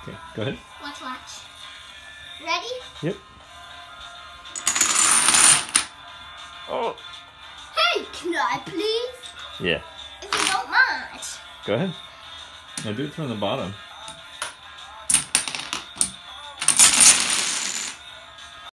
Okay, go ahead. Watch. Ready? Yep. Oh. Hey, can I please? Yeah. If you don't mind. Go ahead. Now do it from the bottom.